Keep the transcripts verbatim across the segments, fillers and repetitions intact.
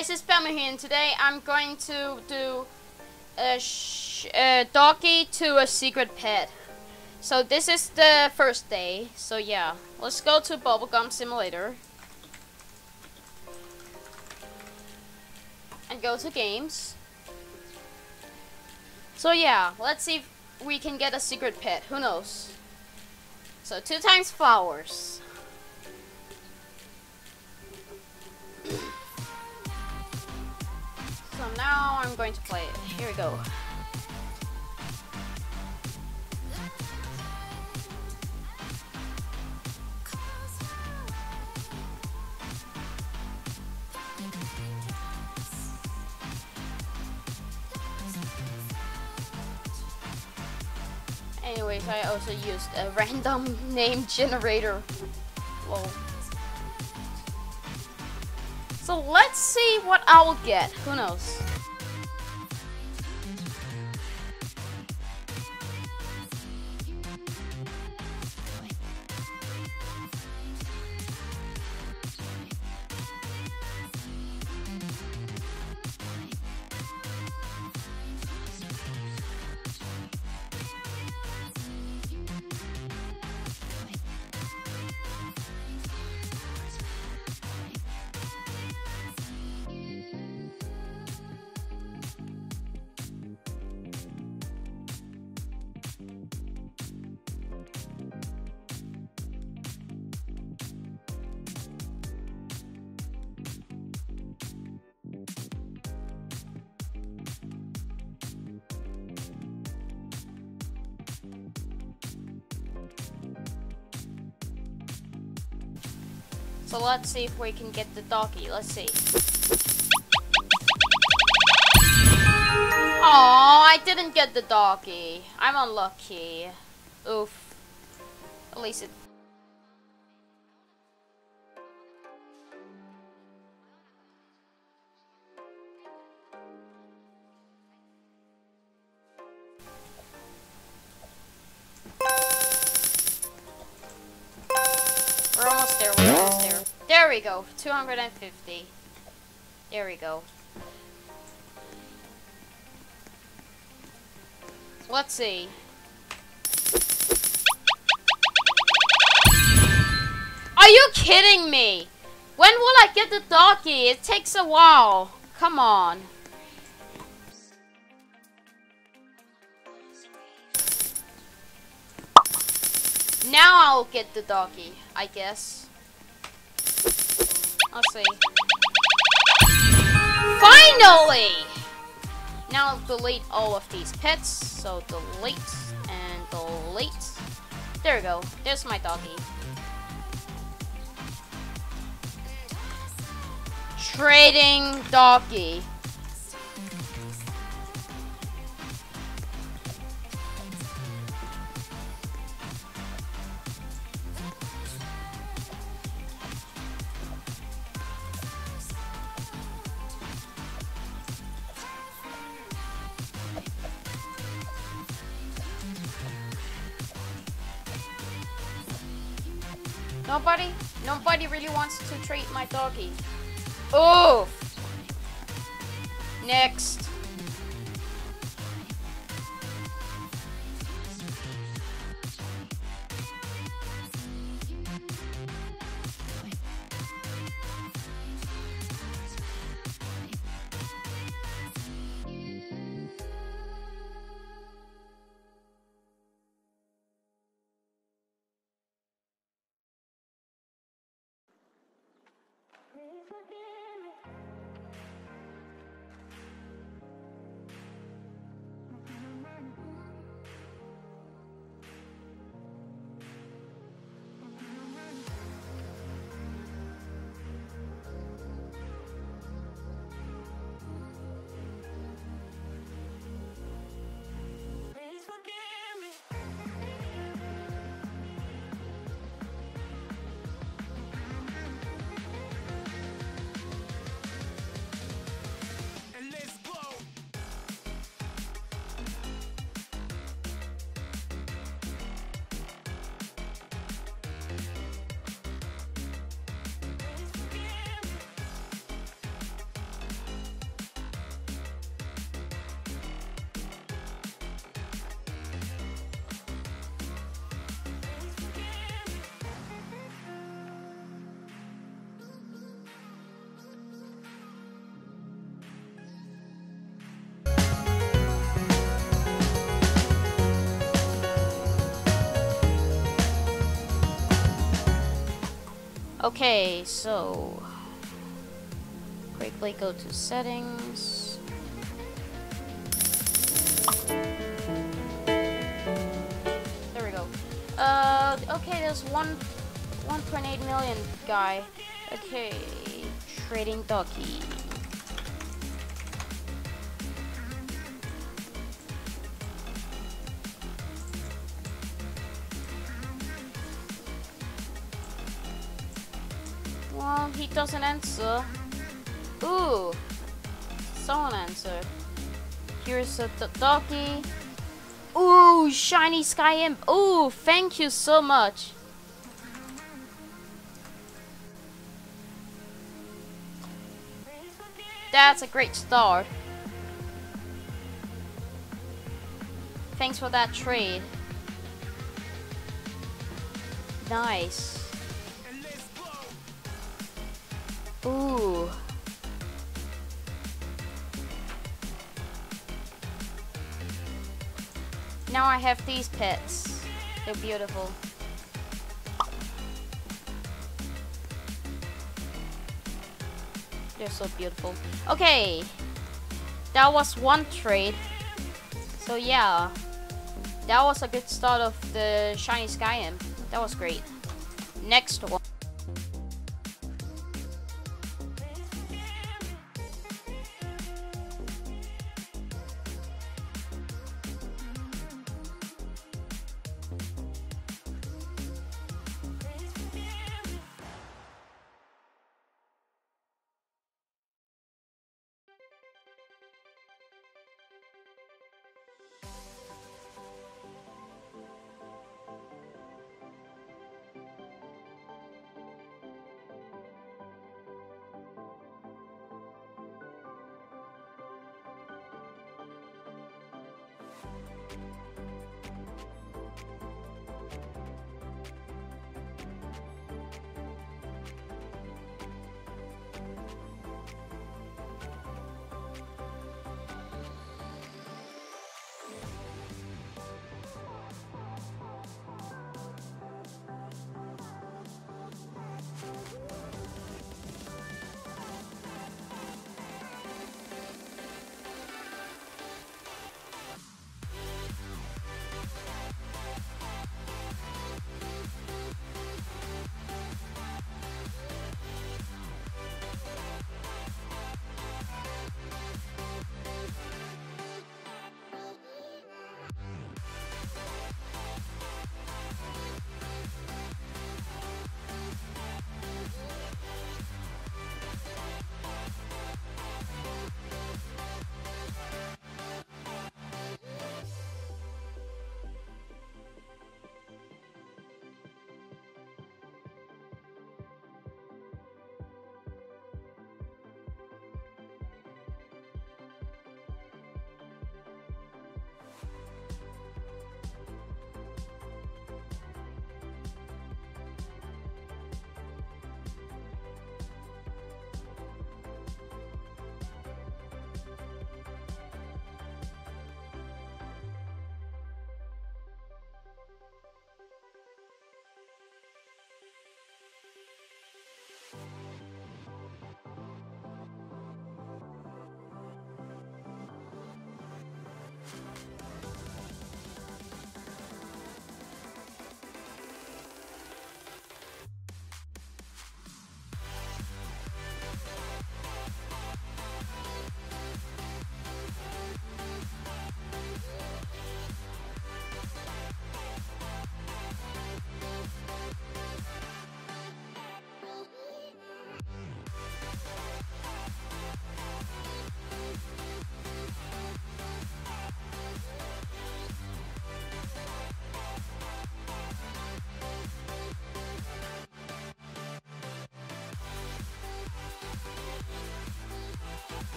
guys, it's Pamela here, and today I'm going to do a, sh a Doggy to a secret pet. So this is the first day, so yeah, let's go to Bubblegum Simulator. And go to games. So yeah, let's see if we can get a secret pet, who knows. So two times flowers. So now I'm going to play it. Here we go. Anyways, I also used a random name generator. Whoa. So let's see what I will get. Who knows? So let's see if we can get the Doggy. Let's see. Oh, I didn't get the Doggy. I'm unlucky. Oof. At least it. We're almost there. We're almost there. There we go. two hundred fifty. There we go. Let's see. Are you kidding me? When will I get the Doggy? It takes a while. Come on. Now I'll get the Doggy, I guess. Let's see. Finally! Now delete all of these pets. So delete and delete. There we go. There's my Doggy. Trading Doggy. Nobody, nobody really wants to trade my Doggy. Oh! Next. Okay, so quickly go to settings. There we go. Uh, okay, there's one, one point eight million guy. Okay, trading Doggy. Well, he doesn't answer. Ooh, someone answered. Here's a Doggy. Ooh, shiny sky imp. Ooh, thank you so much. That's a great start. Thanks for that trade. Nice. Ooh. Now I have these pets. They're beautiful. They're so beautiful. Okay. That was one trade. So yeah. That was a good start of the shiny sky imp. That was great. Next one.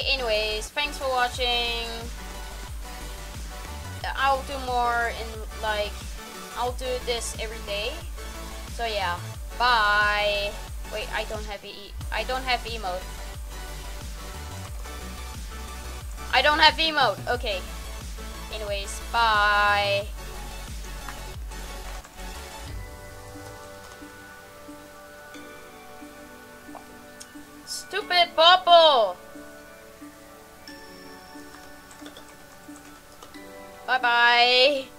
anyways, thanks for watching. I'll do more in like, I'll do this every day. So yeah, bye. Wait, I don't have e I don't have emote. I don't have emote. Okay. Anyways, bye. Stupid bubble. Bye bye.